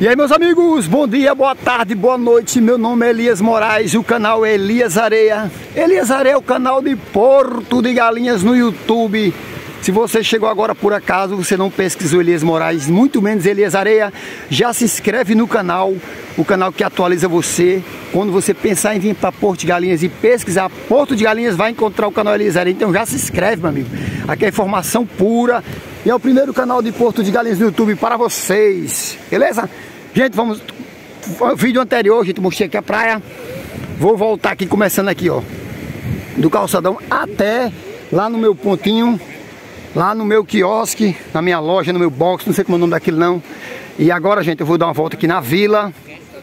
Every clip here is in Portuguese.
E aí, meus amigos, bom dia, boa tarde, boa noite. Meu nome é Elias Moraes e o canal é Elias Areia. Elias Areia é o canal de Porto de Galinhas no YouTube. Se você chegou agora por acaso, você não pesquisou Elias Moraes, muito menos Elias Areia, já se inscreve no canal, o canal que atualiza você. Quando você pensar em vir para Porto de Galinhas e pesquisar Porto de Galinhas, vai encontrar o canal Elias Areia. Então já se inscreve, meu amigo. Aqui é informação pura e é o primeiro canal de Porto de Galinhas no YouTube para vocês, beleza? Gente, vamos... O vídeo anterior, gente, mostrei aqui a praia. Vou voltar aqui, começando aqui, ó, do calçadão até lá no meu pontinho, lá no meu quiosque, na minha loja, no meu box, não sei como é o nome daquilo não. E agora, gente, eu vou dar uma volta aqui na vila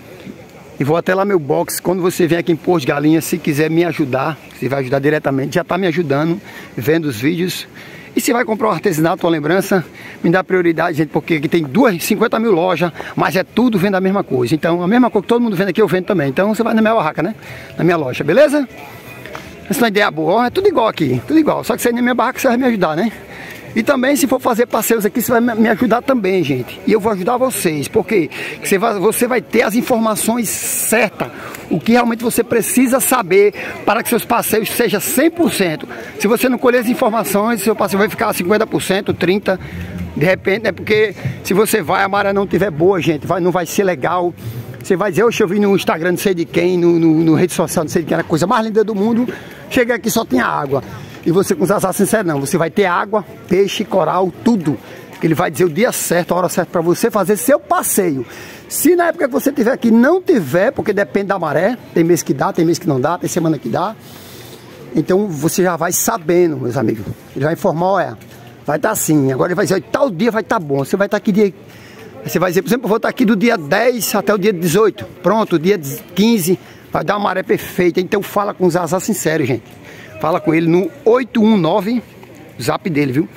e vou até lá meu box. Quando você vem aqui em Porto de Galinhas, se quiser me ajudar, você vai ajudar diretamente, já está me ajudando, vendo os vídeos. E se vai comprar um artesanato, uma lembrança, me dá prioridade, gente, porque aqui tem 50 mil lojas, mas é tudo vendo a mesma coisa. Então, a mesma coisa que todo mundo vende aqui, eu vendo também. Então, você vai na minha barraca, né? Na minha loja, beleza? Essa é uma ideia boa, é tudo igual aqui, tudo igual. Só que você na minha barraca, você vai me ajudar, né? E também, se for fazer passeios aqui, você vai me ajudar também, gente. E eu vou ajudar vocês, porque você vai ter as informações certas, o que realmente você precisa saber para que seus passeios sejam 100%. Se você não colher as informações, seu passeio vai ficar 50%, 30%. De repente, é porque se você vai, a maré não estiver boa, gente, não vai ser legal. Você vai dizer, oxe, eu vi no Instagram, não sei de quem, no rede social, não sei de quem, era a coisa mais linda do mundo. Cheguei aqui, só tinha água. E você com os azar sinceros, não. Você vai ter água, peixe, coral, tudo. Ele vai dizer o dia certo, a hora certa para você fazer seu passeio. Se na época que você tiver aqui não tiver, porque depende da maré, tem mês que dá, tem mês que não dá, tem semana que dá. Então você já vai sabendo, meus amigos. Ele vai informar, olha, vai estar assim. Agora ele vai dizer, tal dia vai estar bom. Você vai estar aqui dia... Você vai dizer, por exemplo, eu vou estar aqui do dia 10 até o dia 18. Pronto, dia 15 vai dar uma maré perfeita. Então fala com os azar sinceros, gente. Fala com ele no 819, zap dele, viu?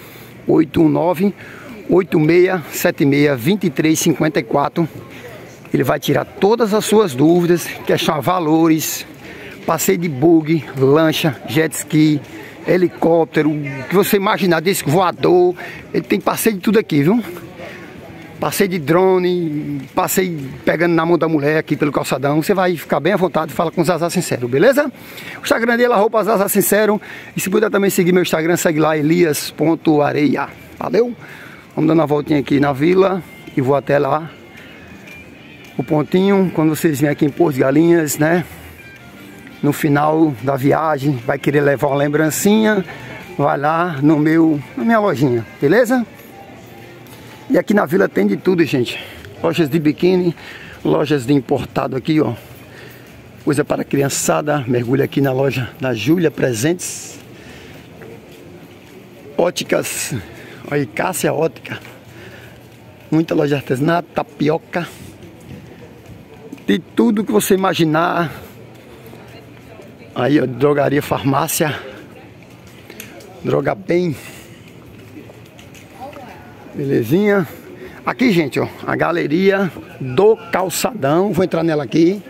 819-8676-2354. Ele vai tirar todas as suas dúvidas, questão de valores, passeio de bug, lancha, jet ski, helicóptero, o que você imaginar, disco voador. Ele tem passeio de tudo aqui, viu? Passeio de drone, passeio pegando na mão da mulher aqui pelo calçadão. Você vai ficar bem à vontade e fala com o Zazá Sincero, beleza? O Instagram dele é @Zazá Sincero. E se puder também seguir meu Instagram, segue lá, elias.areia. Valeu? Vamos dando uma voltinha aqui na vila e vou até lá o pontinho. Quando vocês vêm aqui em Porto de Galinhas, né? No final da viagem, vai querer levar uma lembrancinha, vai lá na minha lojinha, beleza? E aqui na vila tem de tudo, gente. Lojas de biquíni, lojas de importado aqui, ó. Coisa para criançada. Mergulha aqui na loja da Júlia Presentes. Óticas. Olha aí, Cássia Ótica. Muita loja de artesanato, tapioca. De tudo que você imaginar. Aí, ó, drogaria, farmácia. Droga Bem. Belezinha. Aqui, gente, ó, a galeria do calçadão. Vou entrar nela aqui.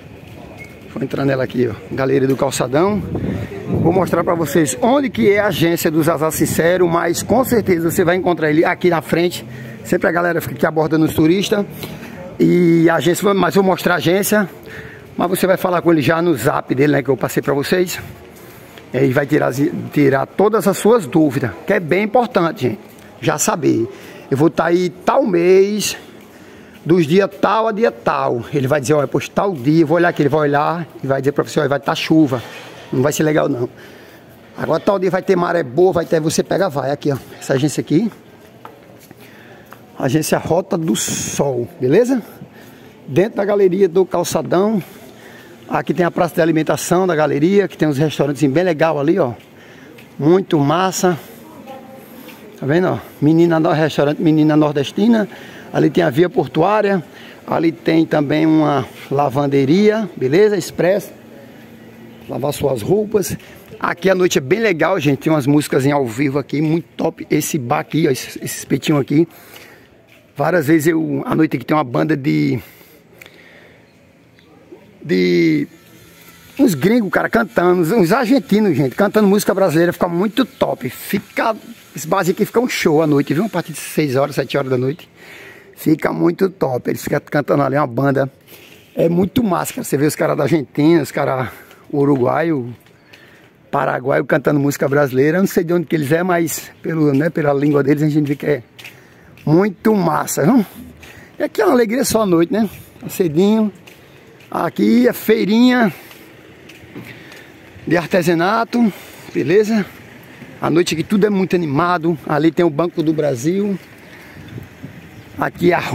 Ó, galeria do calçadão. Vou mostrar pra vocês onde que é a agência do Zazá Sincero, mas com certeza você vai encontrar ele aqui na frente. Sempre a galera fica aqui abordando os turistas. E a agência, mas vou mostrar a agência. Mas você vai falar com ele já no zap dele, né, que eu passei pra vocês. E aí vai tirar todas as suas dúvidas, que é bem importante, gente. Já saber, eu vou estar aí tal mês, dos dias tal a dia tal. Ele vai dizer, olha, pois tal dia, eu vou olhar aqui, ele vai olhar e vai dizer para você, olha, vai estar chuva, não vai ser legal não. Agora tal dia vai ter maré boa, vai ter, você pega, vai, aqui ó, essa agência aqui, agência Rota do Sol, beleza? Dentro da galeria do calçadão, aqui tem a praça de alimentação da galeria, que tem uns restaurantes bem legal ali, ó, muito massa. Tá vendo, ó? Restaurante Menina Nordestina. Ali tem a via portuária. Ali tem também uma lavanderia, beleza? Express. Lavar suas roupas. Aqui a noite é bem legal, gente. Tem umas músicas em ao vivo aqui, muito top. Esse bar aqui, ó, esse espetinho aqui. Várias vezes à noite aqui tem uma banda de uns gringos, cara, cantando, uns argentinos, gente, cantando música brasileira. Fica muito top. Esse barzinho aqui fica um show à noite, viu? A partir de 6 horas, 7 horas da noite. Fica muito top. Eles ficam cantando ali uma banda. É muito massa, cara. Você vê os caras da Argentina, os caras uruguaio, paraguaio cantando música brasileira. Eu não sei de onde que eles é, mas pela língua deles a gente vê que é muito massa, viu? E aqui é uma alegria só à noite, né? Cedinho. Aqui é feirinha de artesanato, beleza? À noite aqui tudo é muito animado. Ali tem o Banco do Brasil. Aqui é a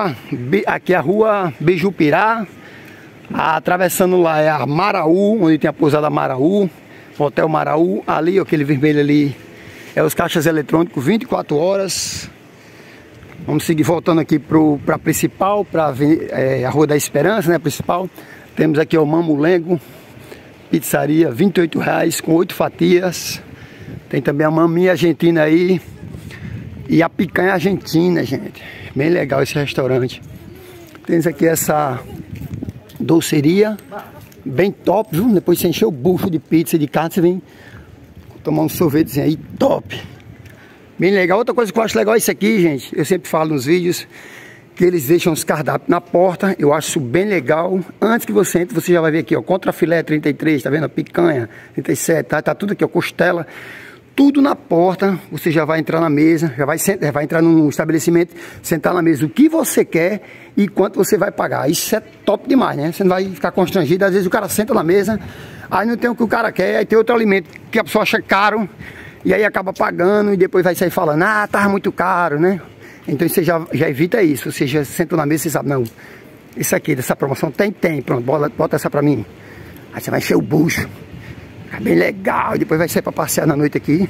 rua Bijupirá. Atravessando lá é a Maraú, onde tem a pousada Maraú, Hotel Maraú. Ali, aquele vermelho ali, é os caixas eletrônicos 24 horas. Vamos seguir voltando aqui para a principal, para a Rua da Esperança, né? Principal. Temos aqui o Mamulengo, pizzaria, R$28 com 8 fatias. Tem também a maminha argentina aí e a picanha argentina, gente. Bem legal esse restaurante. Temos aqui essa doceria, bem top, viu? Depois você encher o bucho de pizza e de carne, você vem tomar um sorvetezinho aí, top. Bem legal. Outra coisa que eu acho legal é isso aqui, gente. Eu sempre falo nos vídeos que eles deixam os cardápios na porta. Eu acho isso bem legal. Antes que você entre, você já vai ver aqui, ó, contrafilé 33, tá vendo? A picanha 37, tá tudo aqui, ó, costela. Tudo na porta, você já vai entrar na mesa, já vai entrar num estabelecimento, sentar na mesa o que você quer e quanto você vai pagar. Isso é top demais, né? Você não vai ficar constrangido. Às vezes o cara senta na mesa, aí não tem o que o cara quer, aí tem outro alimento que a pessoa acha caro e aí acaba pagando e depois vai sair falando, ah, tá muito caro, né? Então você já evita isso. Você já senta na mesa e sabe, não, isso aqui, dessa promoção tem, pronto, bota essa pra mim. Aí você vai encher o bucho. Fica bem legal, e depois vai sair para passear na noite aqui.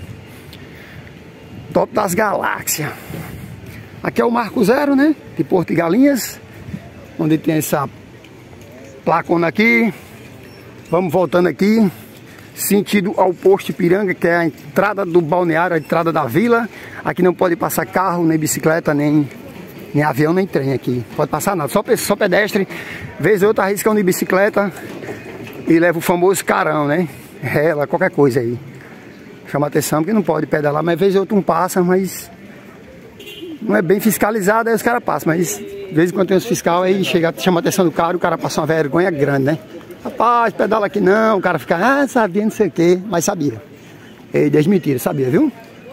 Top das galáxias. Aqui é o Marco Zero, né? De Porto de Galinhas, onde tem essa placona aqui. Vamos voltando aqui, sentido ao posto Ipiranga, que é a entrada do balneário, a entrada da vila. Aqui não pode passar carro, nem bicicleta, nem avião, nem trem aqui. Pode passar nada, só pedestre. Vez ou outra arriscam de bicicleta e leva o famoso carão, né? Rela, qualquer coisa aí. Chama atenção porque não pode pedalar, mas às vezes outro passa, mas não é bem fiscalizado, aí os caras passam, mas de vez em quando tem uns fiscal aí, chama a atenção do cara, o cara passa uma vergonha grande, né? Rapaz, pedala aqui não, o cara fica, ah, sabia, não sei o que, mas sabia. E desmentiram, sabia, viu?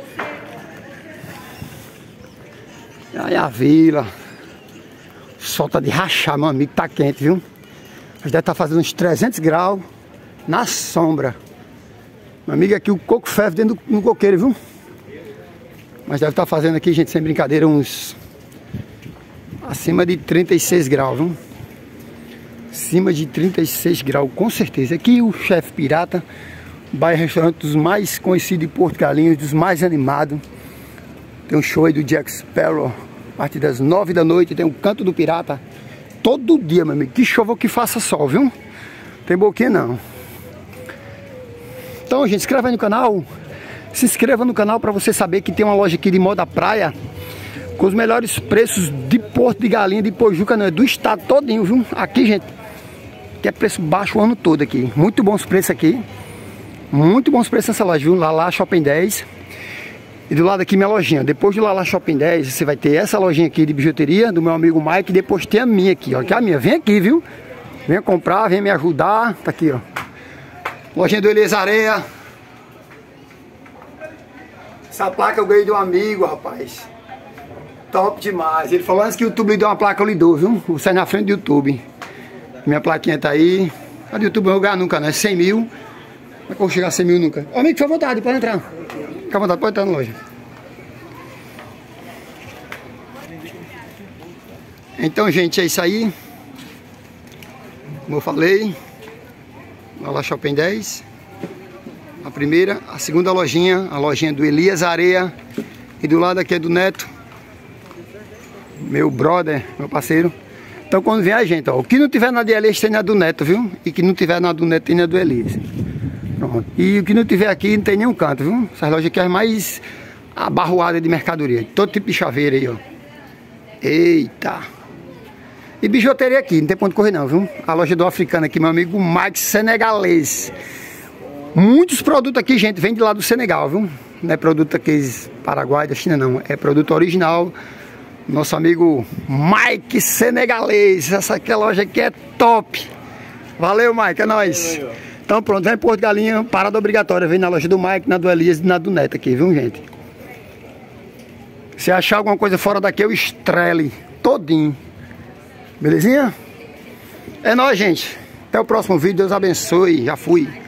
Aí a vila, o sol tá de rachar, meu amigo, tá quente, viu? Mas deve estar fazendo uns 300 graus. Na sombra. Meu amigo, aqui o coco ferve dentro do coqueiro, viu? Mas deve estar fazendo aqui, gente, sem brincadeira, uns acima de 36 graus, viu? Acima de 36 graus, com certeza. Aqui o Chefe Pirata, bairro restaurante dos mais conhecidos de Porto Galinhas, dos mais animados. Tem um show aí do Jack Sparrow, a partir das 9 da noite, tem um Canto do Pirata. Todo dia, meu amigo, que chova ou que faça sol, viu? Tem boquinha não. Então, gente, se inscreva aí no canal. Se inscreva no canal para você saber que tem uma loja aqui de moda praia com os melhores preços de Porto de Galinha, de Pojuca, não é do estado todinho, viu? Aqui, gente, que é preço baixo o ano todo aqui. Muito bons preços aqui. Muito bons preços nessa loja, viu? Lala Shopping 10. E do lado aqui minha lojinha. Depois do Lala Shopping 10, você vai ter essa lojinha aqui de bijuteria do meu amigo Mike. E depois tem a minha aqui, ó. Que é a minha. Vem aqui, viu? Venha comprar, venha me ajudar. Tá aqui, ó. Lojinha do Elias Areia. Essa placa eu ganhei de um amigo, rapaz. Top demais. Ele falou antes que o YouTube lhe deu uma placa, eu lhe dou, viu? Vou sair na frente do YouTube. Minha plaquinha tá aí. A do YouTube eu não vou ganhar nunca, né? 100 mil. Como é que eu vou chegar a 100 mil nunca? Ô, amigo, fica à vontade, pode entrar. Fica à vontade, pode entrar na loja. Então, gente, é isso aí. Como eu falei, Lala Shopping 10. A primeira, a segunda lojinha, a lojinha do Elias Areia. E do lado aqui é do Neto, meu brother, meu parceiro. Então quando vier, gente, ó, o que não tiver na de Elias tem na do Neto, viu? E que não tiver na do Neto tem na do Elias. Pronto. E o que não tiver aqui não tem nenhum canto, viu? Essas lojas aqui é mais abarroada de mercadoria. Todo tipo de chaveiro aí, ó. Eita! E bijuteria aqui, não tem ponto de correr não, viu? A loja do africano aqui, meu amigo Mike senegalês. Muitos produtos aqui, gente, vem de lá do Senegal, viu? Não é produto aqui Paraguai, da China, não. É produto original Nosso amigo Mike Senegalês. Essa aqui, a loja aqui é top. Valeu, Mike, é nóis. Então pronto, vem em Porto Galinha, parada obrigatória. Vem na loja do Mike, na do Elias e na do Neto aqui, viu, gente? Se achar alguma coisa fora daqui, eu estrele todinho. Belezinha? É nóis, gente. Até o próximo vídeo. Deus abençoe. Já fui.